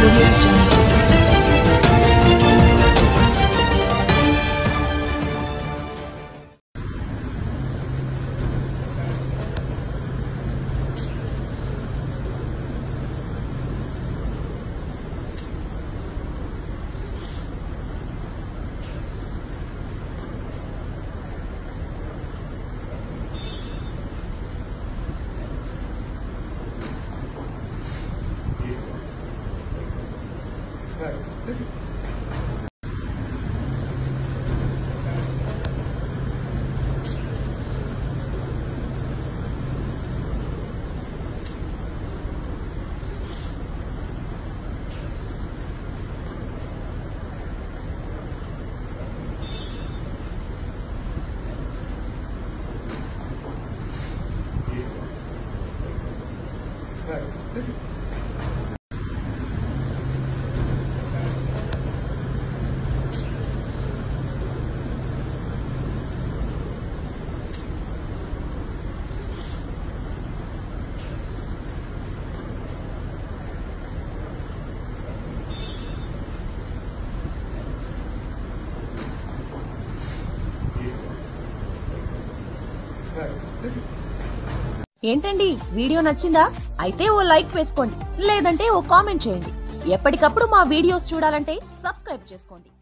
Audio Jungle. ఏంటండి video నచ్చిందా? అయితే ఓ లైక్ వేసుకోండి, లేదంటే ఓ కామెంట్ చేయండి. ఎప్పటికప్పుడు మా వీడియోస్ చూడాలంటే సబ్స్క్రైబ్ చేసుకోండి.